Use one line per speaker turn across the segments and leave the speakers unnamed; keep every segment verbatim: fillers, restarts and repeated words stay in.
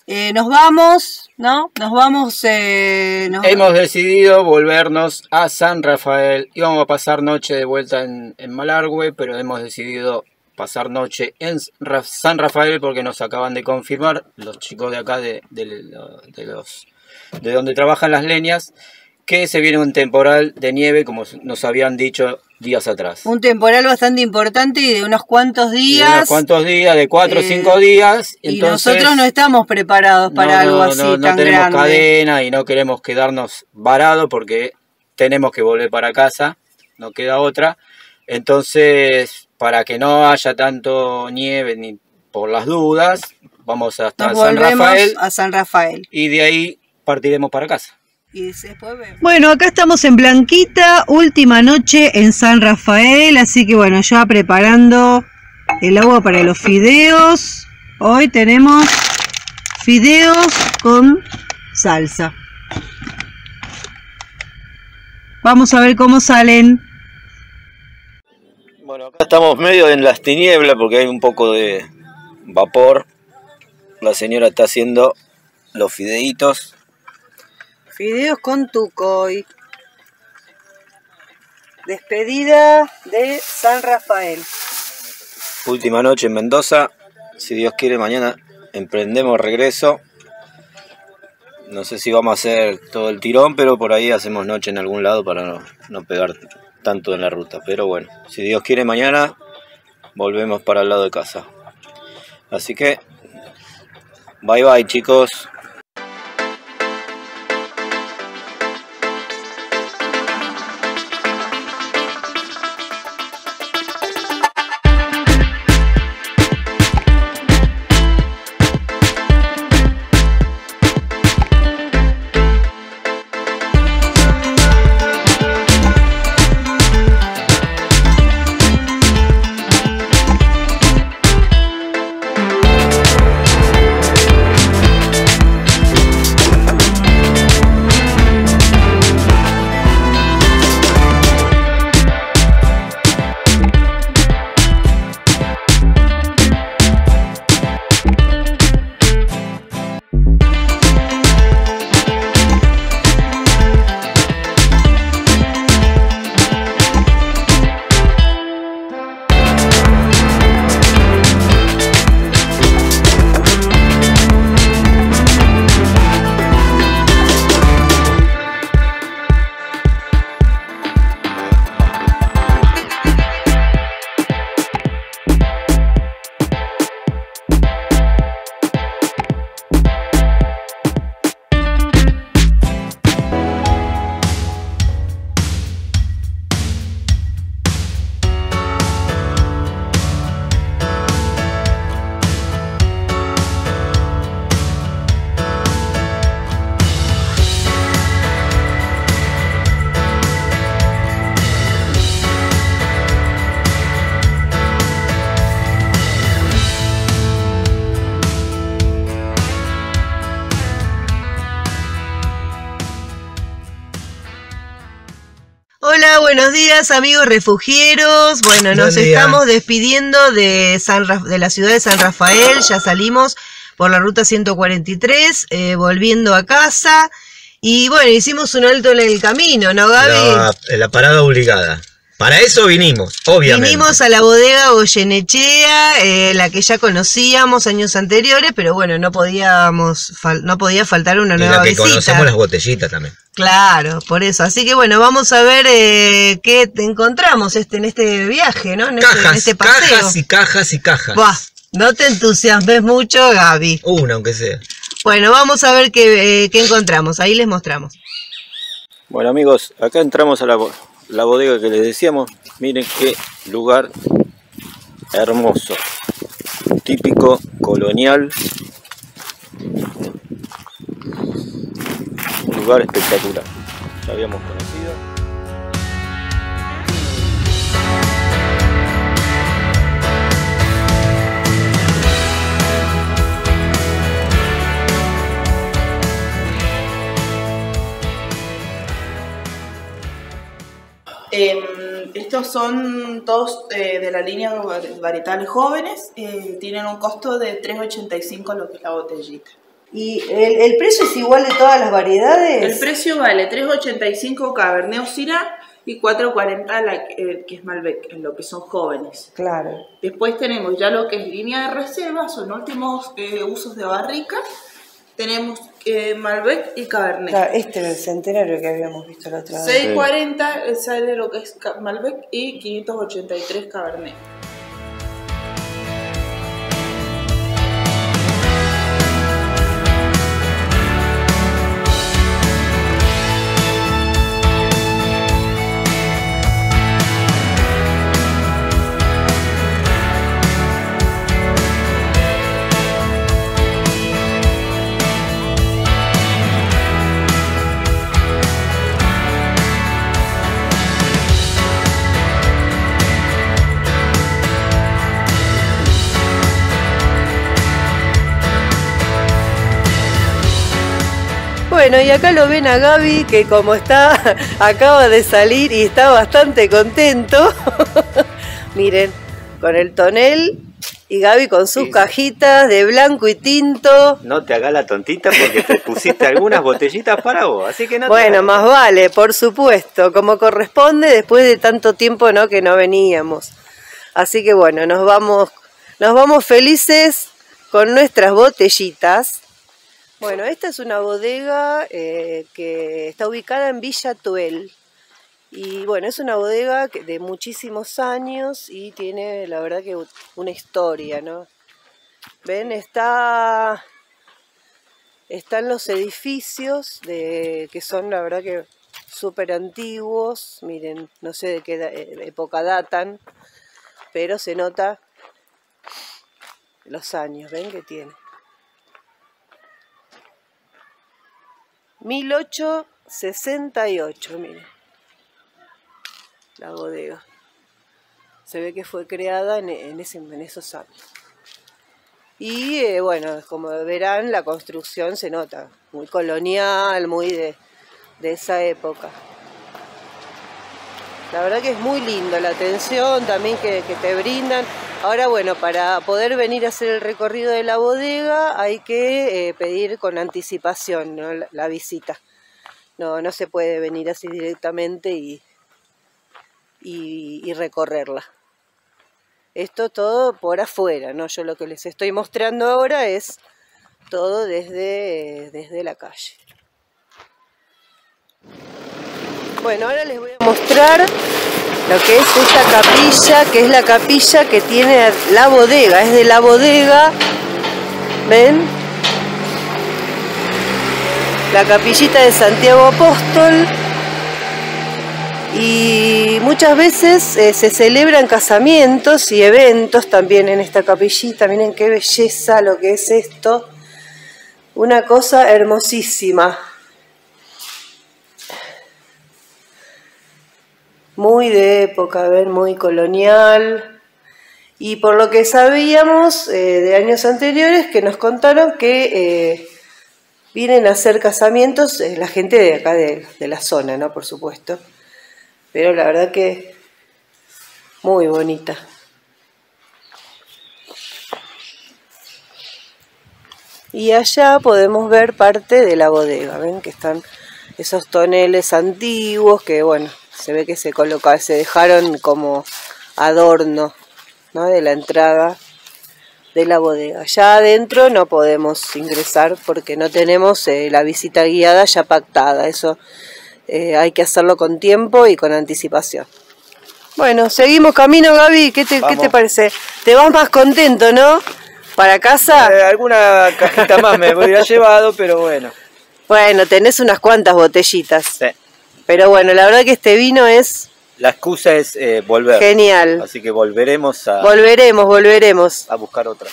Eh, nos vamos, ¿no? Nos vamos... Eh, nos...
Hemos decidido volvernos a San Rafael. Íbamos a pasar noche de vuelta en, en Malargüe, pero hemos decidido pasar noche en San Rafael porque nos acaban de confirmar los chicos de acá, de, de, de, los, de donde trabajan las leñas, que se viene un temporal de nieve, como nos habían dicho días atrás.
Un temporal bastante importante y de unos cuantos días.
De unos cuantos días, de cuatro o eh, cinco días.
Y entonces, nosotros no estamos preparados para no, algo así
no, no,
tan
no tenemos
grande.
cadena y no queremos quedarnos varados porque tenemos que volver para casa, no queda otra. Entonces, para que no haya tanto nieve ni por las dudas, vamos hasta
Nos
San Rafael.
a San Rafael.
Y de ahí partiremos para casa.
Y después vemos.
Bueno, acá estamos en Blanquita, última noche en San Rafael, así que bueno, ya preparando el agua para los fideos. Hoy tenemos fideos con salsa. Vamos a ver cómo salen.
Bueno, acá estamos medio en las tinieblas porque hay un poco de vapor. La señora está haciendo los fideitos.
Fideos con tucoy. Despedida de San Rafael.
Última noche en Mendoza. Si Dios quiere, mañana emprendemos regreso. No sé si vamos a hacer todo el tirón, pero por ahí hacemos noche en algún lado para no, no pegar tanto en la ruta. Pero bueno, si Dios quiere, mañana volvemos para el lado de casa. Así que, bye bye, chicos.
Hola, buenos días amigos refugieros. Bueno, nos estamos despidiendo de, San Ra de la ciudad de San Rafael. Ya salimos por la ruta ciento cuarenta y tres, eh, volviendo a casa. Y bueno, hicimos un alto en el camino, ¿no, Gaby?
La, la parada obligada. Para eso vinimos, obviamente.
Vinimos a la bodega Goyenechea, eh, la que ya conocíamos años anteriores, pero bueno, no podíamos fal no podía faltar una
y
nueva
la que
visita.
Conocemos las botellitas también.
Claro, por eso. Así que bueno, vamos a ver eh, qué encontramos este, en este viaje, ¿no? En,
cajas,
este, en este paseo.
cajas y cajas y cajas.
Buah, no te entusiasmes mucho, Gaby.
Una, aunque sea.
Bueno, vamos a ver qué, eh, qué encontramos. Ahí les mostramos.
Bueno, amigos, acá entramos a la, la bodega que les decíamos. Miren qué lugar hermoso. Típico colonial. Un lugar espectacular. Ya habíamos conocido.
Eh, estos son todos eh, de la línea varietales jóvenes, eh, tienen un costo de tres ochenta y cinco lo que es la botellita.
¿Y el, el precio es igual de todas las variedades?
El precio vale tres ochenta y cinco Cabernet o Syrah y cuatro cuarenta la, eh, que es Malbec, en lo que son jóvenes.
Claro.
Después tenemos ya lo que es línea de reserva, son últimos eh, usos de barrica. Tenemos eh, Malbec y Cabernet.
Claro, este era el centenario que habíamos visto la otra vez.
seiscientos cuarenta eh, sale lo que es Malbec y quinientos ochenta y tres Cabernet.
Bueno, y acá lo ven a Gaby, que como está, acaba de salir y está bastante contento. Miren, con el tonel y Gaby con sus sí. cajitas de blanco y tinto.
No te hagas la tontita porque te pusiste algunas botellitas para vos, así que no te
Bueno, más vale, por supuesto, como corresponde después de tanto tiempo, ¿no?, que no veníamos. Así que bueno, nos vamos, nos vamos felices con nuestras botellitas. Bueno, esta es una bodega eh, que está ubicada en Villa Tuel. Y bueno, es una bodega de muchísimos años y tiene, la verdad, que una historia, ¿no? Ven, está, están los edificios de, que son, la verdad, que súper antiguos. Miren, no sé de qué época datan, pero se nota los años, ¿ven?, que tiene. mil ochocientos sesenta y ocho, miren, la bodega. Se ve que fue creada en, en, ese, en esos años. Y eh, bueno, como verán, la construcción se nota muy colonial, muy de, de esa época. La verdad que es muy lindo la atención también que, que te brindan. Ahora bueno, para poder venir a hacer el recorrido de la bodega hay que eh, pedir con anticipación, ¿no?, la, la visita. No, no se puede venir así directamente y, y, y recorrerla. Esto todo por afuera, ¿no? Yo lo que les estoy mostrando ahora es todo desde, desde la calle. Bueno, ahora les voy a mostrar lo que es esta capilla, que es la capilla que tiene la bodega, es de la bodega, ¿ven? La capillita de Santiago Apóstol. Y muchas veces eh, se celebran casamientos y eventos también en esta capillita. Miren qué belleza lo que es esto, una cosa hermosísima. Muy de época, ¿ven?, muy colonial. Y por lo que sabíamos eh, de años anteriores, que nos contaron que eh, vienen a hacer casamientos eh, la gente de acá de, de la zona, ¿no?, por supuesto. Pero la verdad que muy bonita. Y allá podemos ver parte de la bodega, ven que están esos toneles antiguos que, bueno, se ve que se colocaron, se dejaron como adorno, ¿no?, de la entrada de la bodega. Ya adentro no podemos ingresar porque no tenemos eh, la visita guiada ya pactada. Eso eh, hay que hacerlo con tiempo y con anticipación. Bueno, seguimos camino, Gaby. ¿Qué te, ¿qué te parece? Te vas más contento, ¿no? ¿Para casa?
Eh, alguna cajita más me hubiera llevado, pero bueno.
Bueno, tenés unas cuantas botellitas.
Sí.
Pero bueno, la verdad que este vino es...
La excusa es eh, volver.
Genial.
Así que volveremos a...
Volveremos, volveremos.
A buscar otra.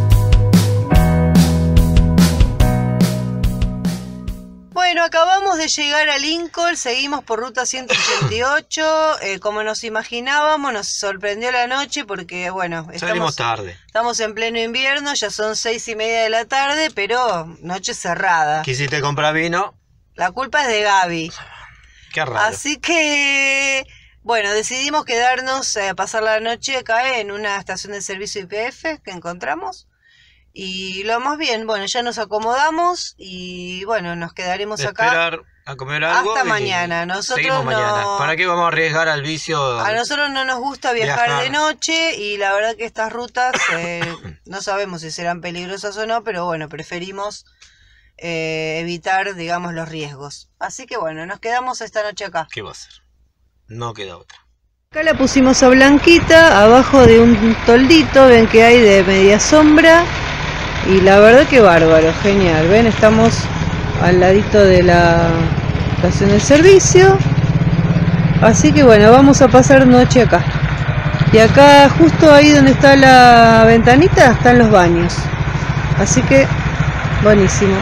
Acabamos de llegar a Lincoln, seguimos por ruta ciento ochenta y ocho, eh, como nos imaginábamos, nos sorprendió la noche porque, bueno,
estamos,
tarde. Estamos en pleno invierno, ya son seis y media de la tarde, pero noche cerrada.
¿Quisiste comprar vino?
La culpa es de Gaby.
Qué raro.
Así que, bueno, decidimos quedarnos a eh, pasar la noche acá en una estación de servicio Y P F que encontramos. Y lo más bien, bueno, ya nos acomodamos y bueno, nos quedaremos
de
acá.
Esperar a comer algo.
Hasta mañana. Nosotros no...
mañana. ¿Para qué vamos a arriesgar al vicio?
A nosotros no nos gusta viajar, viajar. de noche y la verdad que estas rutas eh, no sabemos si serán peligrosas o no, pero bueno, preferimos eh, evitar, digamos, los riesgos. Así que bueno, nos quedamos esta noche acá.
¿Qué va a ser? No queda otra.
Acá la pusimos a Blanquita, abajo de un toldito, ven que hay de media sombra. Y la verdad que bárbaro, genial, ven, estamos al ladito de la estación de servicio. Así que bueno, vamos a pasar noche acá. Y acá, justo ahí donde está la ventanita, están los baños. Así que, buenísimo.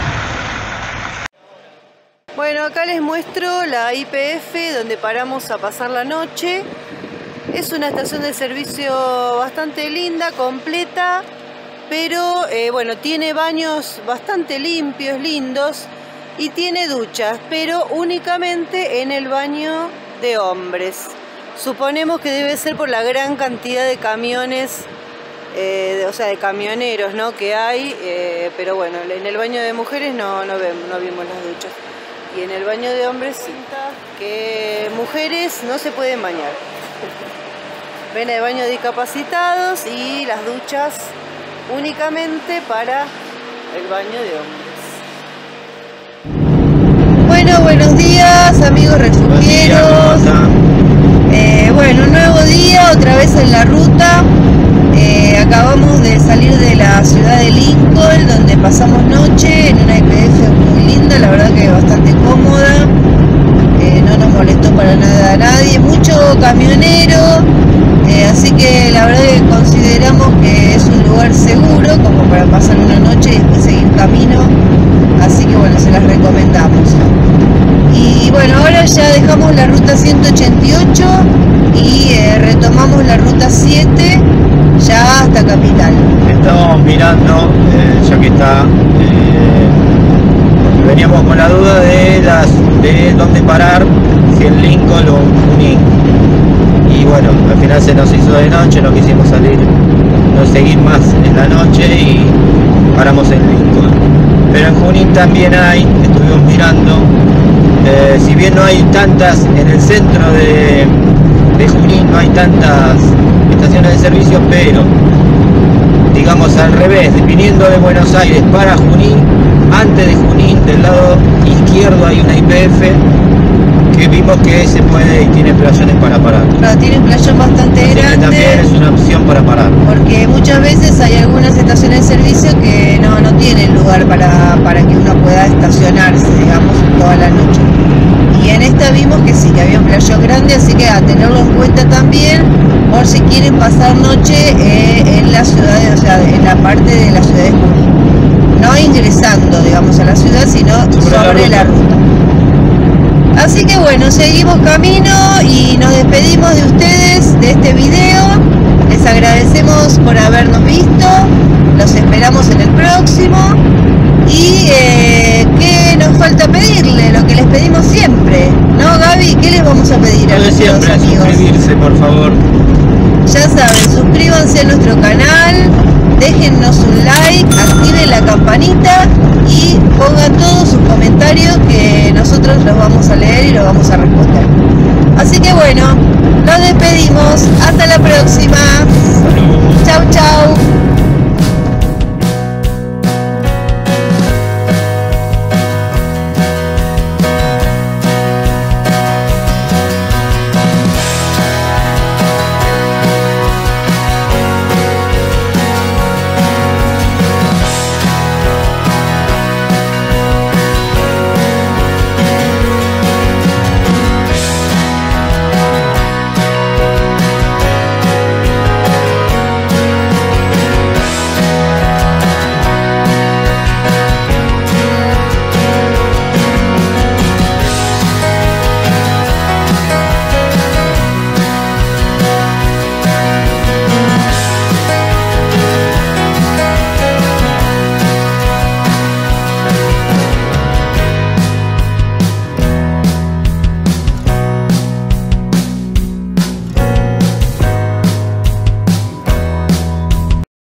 Bueno, acá les muestro la Y P F donde paramos a pasar la noche. Es una estación de servicio bastante linda, completa. Pero eh, bueno, tiene baños bastante limpios, lindos, y tiene duchas, pero únicamente en el baño de hombres. Suponemos que debe ser por la gran cantidad de camiones, eh, de, o sea, de camioneros, ¿no?, que hay, eh, pero bueno, en el baño de mujeres no, no, vemos, no vimos las duchas. Y en el baño de hombres sí, que mujeres no se pueden bañar. Ven el baño de discapacitados y las duchas únicamente para el baño de hombres. Bueno, buenos días amigos refugieros. Eh, bueno, un nuevo día, otra vez en la ruta. Eh, acabamos de salir de la ciudad de Lincoln, donde pasamos noche en una Y P F muy linda, la verdad que bastante cómoda. Eh, no nos molestó para nada a nadie, mucho camionero. Eh, así que la verdad que consideramos que es un lugar seguro como para pasar una noche y después seguir camino, así que bueno, se las recomendamos. Y bueno, ahora ya dejamos la ruta ciento ochenta y ocho y eh, retomamos la ruta siete ya hasta Capital.
Estamos mirando, eh, ya que está, eh, veníamos con la duda de, las, de dónde parar, si en Lincoln o en Junín. Y bueno, al final se nos hizo de noche, no quisimos salir, no seguir más en la noche y paramos en Lincoln. Pero en Junín también hay, estuvimos mirando, eh, si bien no hay tantas, en el centro de, de Junín no hay tantas estaciones de servicio, pero digamos al revés, viniendo de Buenos Aires para Junín, antes de Junín, del lado izquierdo hay una Y P F que vimos que se puede y tiene playones para parar.
Claro, tiene un playón bastante
Así
grande.
Que también es una opción para parar.
Porque muchas veces hay algunas estaciones de servicio que no, no tienen lugar para, para que uno pueda estacionarse, digamos, toda la noche. Y en esta vimos que sí, que había un playón grande, así que a tenerlo en cuenta también, por si quieren pasar noche eh, en la ciudad, de, o sea, en la parte de la ciudad de Junín. No ingresando, digamos, a la ciudad, sino sobre, sobre la ruta. La ruta. Así que bueno, seguimos camino y nos despedimos de ustedes de este video. Les agradecemos por habernos visto, los esperamos en el próximo. Y eh, ¿qué nos falta pedirle? Lo que les pedimos siempre, ¿no, Gaby? ¿Qué les vamos a pedir a nuestros
siempre,
amigos?
Suscribirse, por favor.
Ya saben, suscríbanse a nuestro canal, déjennos un like, activen la campanita y pongan todos sus comentarios que nosotros los vamos a leer y los vamos a responder. Así que bueno, nos despedimos.